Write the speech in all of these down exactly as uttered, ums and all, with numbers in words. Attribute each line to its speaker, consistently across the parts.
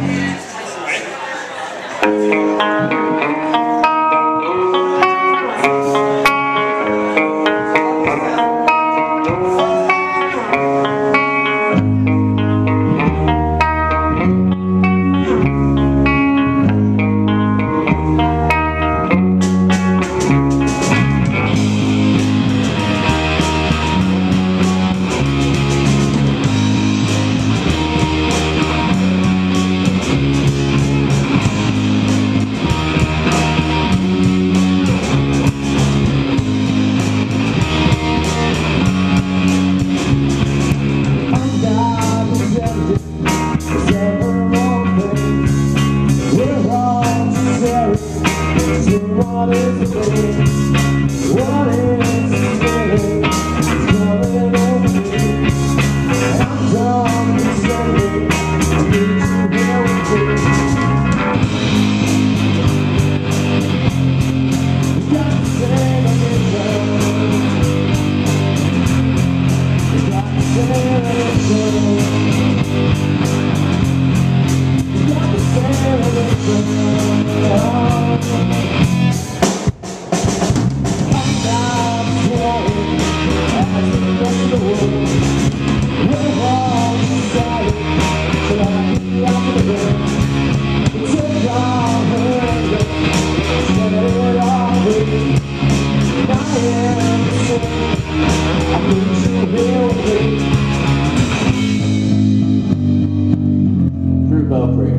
Speaker 1: What is it? What is it? Coming over me. I'm done with Sunday. I need you here with me. You got to say that it's love. You got to say that it's love. You got to say that it's love. Drew Belfry.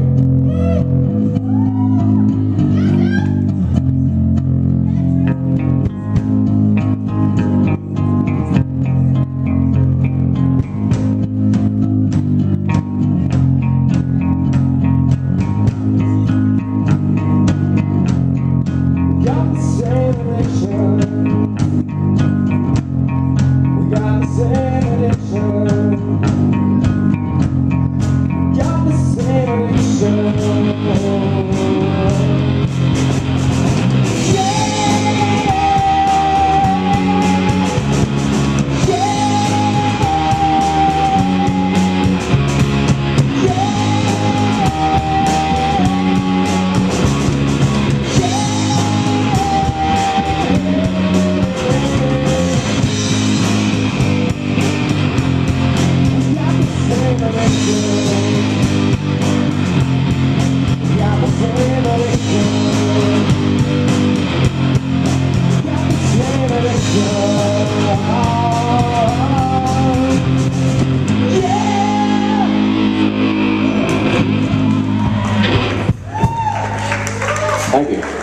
Speaker 1: Thank you.